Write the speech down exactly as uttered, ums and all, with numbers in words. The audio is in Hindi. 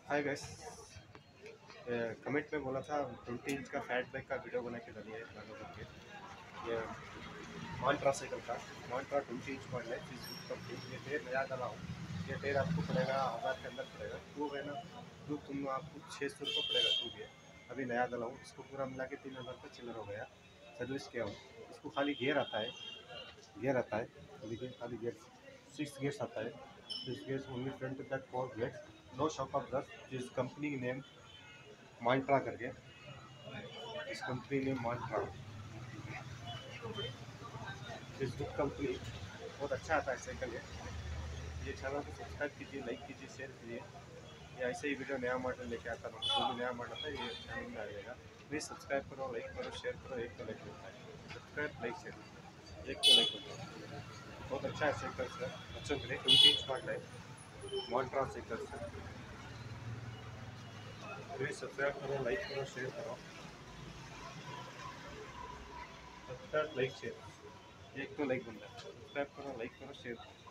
Hi guys. कमेंट में बोला था ट्वेंटी इंच का फैट बैग का वीडियो बना के डालिए लानो करके। ये मॉन्ट्रा साइकिल का मॉन्ट्रा ट्वेंटी इंच मॉडल है जिस कंपनी। ये टायर नया डाला हूँ। ये टायर आपको पड़ेगा हज़ार के अंदर पड़ेगा। ट्यूब है ना, ट्यूब तुम आपको छः सौ रुपये पड़ेगा। ट्यूब ये अभी नया डाला हूँ। इसको पूरा मिला के तीन हज़ार का चिल्लर हो गया। सर्विस किया हूँ। इसको खाली गियर आता है, गियर आता है देखिए, खाली गियर सिक्स गियर्स आता है। Six gears only front back four gears. No shock of दस जिस कंपनी की नेम मॉन्ट्रा करके, इस कंपनी ने मॉन्ट्रा, इस गुड कंपनी बहुत अच्छा आता है साइकिल है। ये चैनल को सब्सक्राइब कीजिए, लाइक कीजिए, शेयर कीजिए। ये ऐसे ही वीडियो नया मॉडल लेके आता हूँ। जो भी नया मॉडल है ये चैनल में आ जाएगा। प्लीज़ सब्सक्राइब करो, लाइक करो, शेयर करो। एक तो लाइक मिलता है, सब्सक्राइब लाइक शेयर, एक तो लाइक मिलता है। बहुत अच्छा है साइकिल सर, बच्चों के लिए ट्वेंटी इंच मॉडल है Montra cycle sir. Please subscribe करो, लाइक करो, शेयर करो। सब्सक्राइब लाइक शेयर, एक तो लाइक बनता है। सब्सक्राइब करो, लाइक करो, शेयर करो।